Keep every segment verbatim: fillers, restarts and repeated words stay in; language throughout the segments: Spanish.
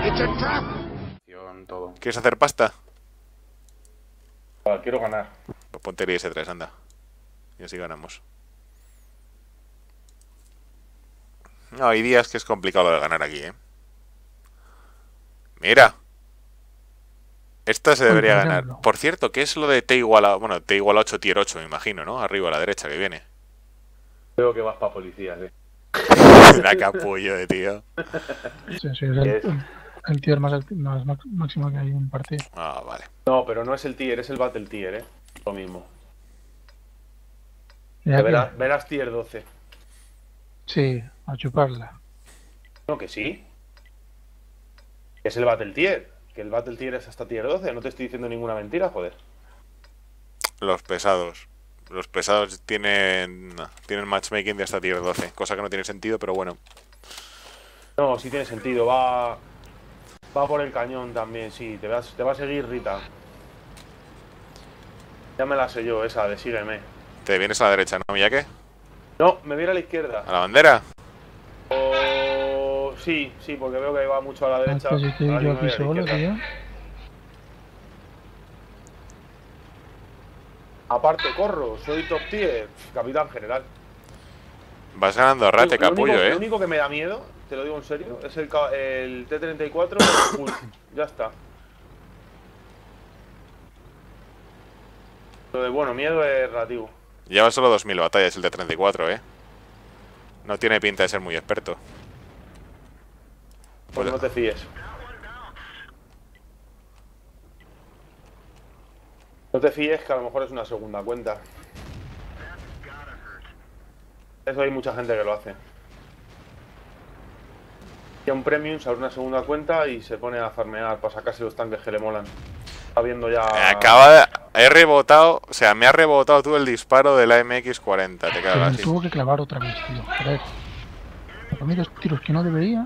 Todo. ¿Quieres hacer pasta? Ah, quiero ganar. Pues ponte el I S tres, anda. Y así ganamos. No, hay días que es complicado lo de ganar aquí, ¿eh? Mira. Esta se debería Uy, por ganar. ejemplo. Por cierto, ¿qué es lo de T igual a... Bueno, T igual a ocho tier ocho, me imagino, ¿no? Arriba a la derecha que viene. Creo que vas para policía, sí. La capullo de tío. Sí, sí, es el, Es- el tier más, alti- más max- máximo que hay en partido. Ah, vale. No, pero no es el tier, es el battle tier, ¿eh? Lo mismo. Ya Que que- verás, verás tier doce. Sí, a chuparla. No, que sí. Es el battle tier. Que el battle tier es hasta tier doce. No te estoy diciendo ninguna mentira, joder. Los pesados. Los pesados tienen tienen matchmaking de hasta tier doce. Cosa que no tiene sentido, pero bueno. No, sí tiene sentido. Va va por el cañón también, sí. Te, vas, te va a seguir Rita. Ya me la sé yo, esa de sígueme. Te vienes a la derecha, ¿no, Miyake? No, me viene a la izquierda. ¿A la bandera? O... Sí, sí, porque veo que va mucho a la Ah, derecha. pues estoy Ahora yo me voy aquí a la solo, izquierda. tío. Aparte, corro, soy top tier. Capitán general. Vas ganando a rate, Lo único- capullo, Lo ¿eh? único que me da miedo, te lo digo en serio, es el, ca- el T treinta y cuatro full. Ya está. Lo de bueno, miedo es relativo. Lleva solo dos mil batallas el de treinta y cuatro, ¿eh? No tiene pinta de ser muy experto. Pues no te fíes. No te fíes que a lo mejor es una segunda cuenta. Eso hay mucha gente que lo hace. Y a un premium se abre una segunda cuenta y se pone a farmear para sacarse los tanques que le molan. Está viendo ya... Acaba de... He rebotado... O sea, me ha rebotado tú el disparo de la M X cuarenta. Te Pero cagas me así. tuvo que clavar otra vez, tío. Joder. Por mí dos tiros que no debería.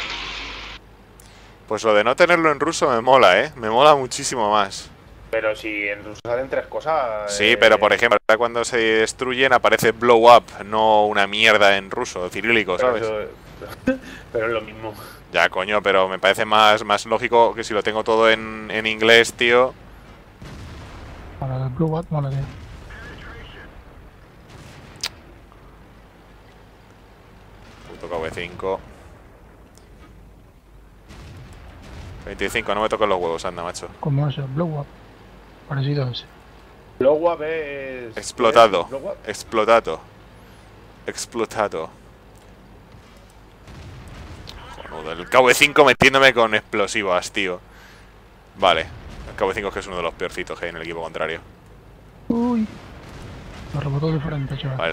Pues lo de no tenerlo en ruso me mola, ¿eh? Me mola muchísimo más. Pero si en ruso salen tres cosas... Sí, eh, pero por ejemplo, ahora cuando se destruyen aparece blow up, no una mierda en ruso, cirílico, pero ¿sabes? eso- pero es lo mismo. Ya, coño, pero me parece más, más lógico que si lo tengo todo en, en inglés, tío. Para el Blue Bat, mola, tío. Puto K V cinco. veinticinco, no me toques los huevos, anda, macho. Como ese, Blow Up. Parecido a ese. Blow up es... Explotado. ¿es blow up? Explotado. Explotado. Joder, el K V cinco metiéndome con explosivas, tío. Vale. El K V cinco es que es uno de los peorcitos que hay en el equipo contrario. Uy. Lo rebotó diferente, chaval. Vale.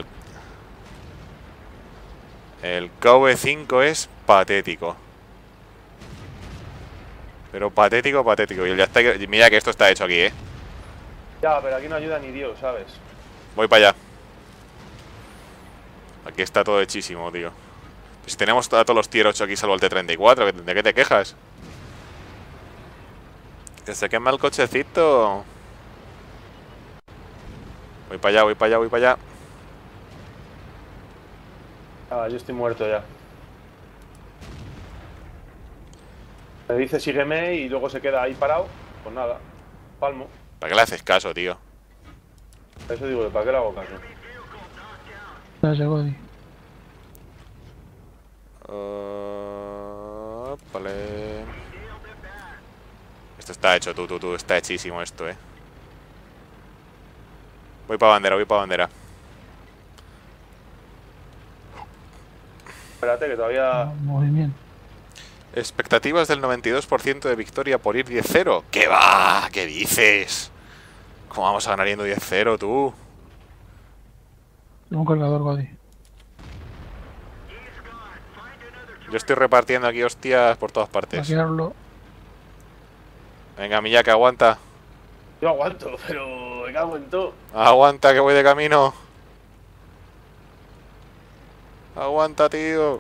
El K V cinco es patético. Pero patético, patético. Y ya está, mira que esto está hecho aquí, ¿eh? Ya, pero aquí no ayuda ni Dios, ¿sabes? Voy para allá. Aquí está todo hechísimo, tío. Si tenemos a todos los tier ocho aquí salvo el T treinta y cuatro, ¿de qué te quejas? Que se quema el cochecito. Voy para allá, voy para allá, voy para allá. Ah, yo estoy muerto ya. Me dice sígueme y luego se queda ahí parado. Pues nada, palmo. ¿Para qué le haces caso, tío? Eso digo, ¿para qué le hago caso? Ya llegó, tío. Uh, vale. Esto está hecho, tú, tú, tú. Está hechísimo esto, eh. Voy para bandera, voy para bandera. Espérate que todavía... Ah, movimiento. Expectativas del noventa y dos por ciento de victoria por ir diez cero. ¿Qué va? ¿Qué dices? ¿Cómo vamos a ganar yendo diez cero, tú? Tengo un cargador, Godi. Yo estoy repartiendo aquí hostias por todas Para partes. tirarlo. Venga, Miyake, aguanta. Yo aguanto, pero me cago en todo. Aguanta, que voy de camino. Aguanta, tío.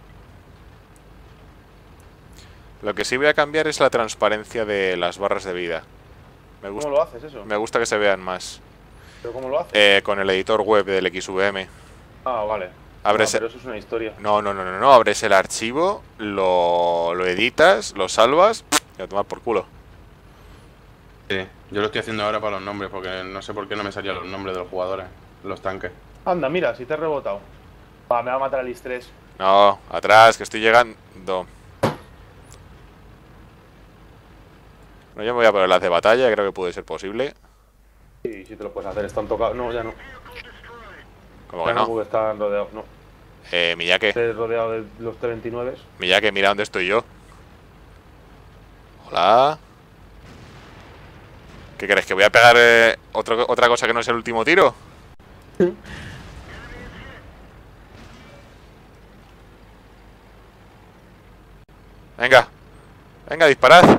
Lo que sí voy a cambiar es la transparencia de las barras de vida. Me gusta, ¿Cómo lo haces eso? me gusta que se vean más. ¿Pero cómo lo haces? Eh, con el editor web del X V M. Ah, vale. Abres No, pero el... eso es una historia. No, no, no, no, no. Abres el archivo, lo, lo editas, lo salvas y a tomar por culo. Sí, yo lo estoy haciendo ahora para los nombres, porque no sé por qué no me salían los nombres de los jugadores, los tanques. Anda, mira, si te he rebotado. Va, me va a matar el estrés. No, atrás, que estoy llegando. No, yo me voy a poner las de batalla, creo que puede ser posible. Sí, sí te lo puedes hacer, están tocados. No, ya no. Como Ya que no, no. porque están rodeados. No, Eh, Miyake, estés rodeado de los T veintinueve. Miyake, mira dónde estoy yo. Hola. ¿Qué crees? ¿Que voy a pegar eh, otro, otra cosa que no sea el último tiro? Venga. Venga, disparad.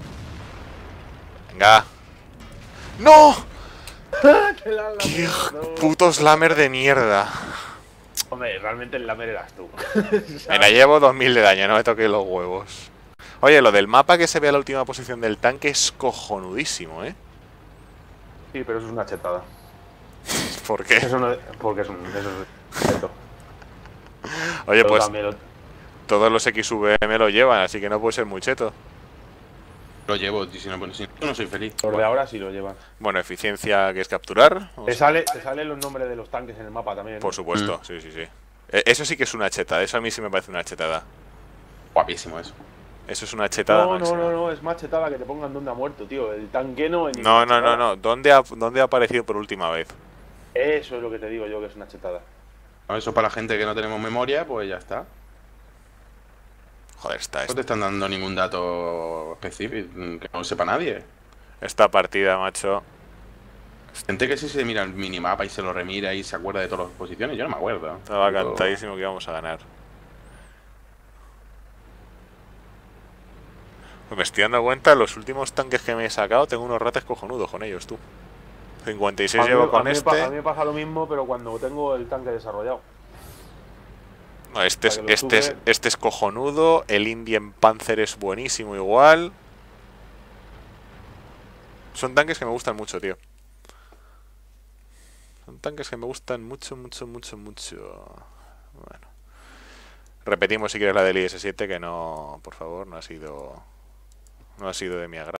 Venga. ¡No! ¡Qué puto slammer de mierda! Hombre, realmente el lamer eras tú. Me la llevo dos mil de daño, no me toqué los huevos. Oye, lo del mapa que se ve a la última posición del tanque es cojonudísimo, ¿eh? Sí, pero eso es una chetada. ¿Por qué? Eso no, porque es un... Eso es cheto. Oye, Pero pues también lo- todos los X V M lo llevan, así que no puede ser muy cheto. Lo llevo, y si no, pues, si no, no soy feliz. los de ahora sí lo llevan. Bueno, eficiencia que es capturar. Vamos Te, a- sale, te salen los nombres de los tanques en el mapa también, ¿no? Por supuesto, Mm. sí, sí, sí. Eh, Eso sí que es una chetada, eso a mí sí me parece una chetada. Guapísimo eso. Eso es una chetada No, no, máxima. no, no, es más chetada que te pongan dónde ha muerto, tío. El tanque no en No, ninguna no, no, chetada. no. ¿Dónde ha, ¿Dónde ha aparecido por última vez? Eso es lo que te digo yo, que es una chetada. No, eso para la gente que no tenemos memoria, pues ya está. Joder, esta, No te están dando ningún dato específico que no sepa nadie. esta partida, macho. Gente que sí se mira el minimapa y se lo remira y se acuerda de todas las posiciones, yo no me acuerdo. Estaba Yo- cantadísimo que íbamos a ganar. Pues me estoy dando cuenta, los últimos tanques que me he sacado, tengo unos rates cojonudos con ellos, tú. cincuenta y seis A mí- llevo a con mí me pa- este. A mí me pasa lo mismo, pero cuando tengo el tanque desarrollado. No, este, es, para que lo este, es, sube. este es cojonudo. El Indian Panzer es buenísimo igual. Son tanques que me gustan mucho, tío. Son tanques que me gustan mucho, mucho, mucho, mucho. Bueno. Repetimos si quieres la del I S siete, que no, por favor, no ha sido... No ha sido de mi agrado.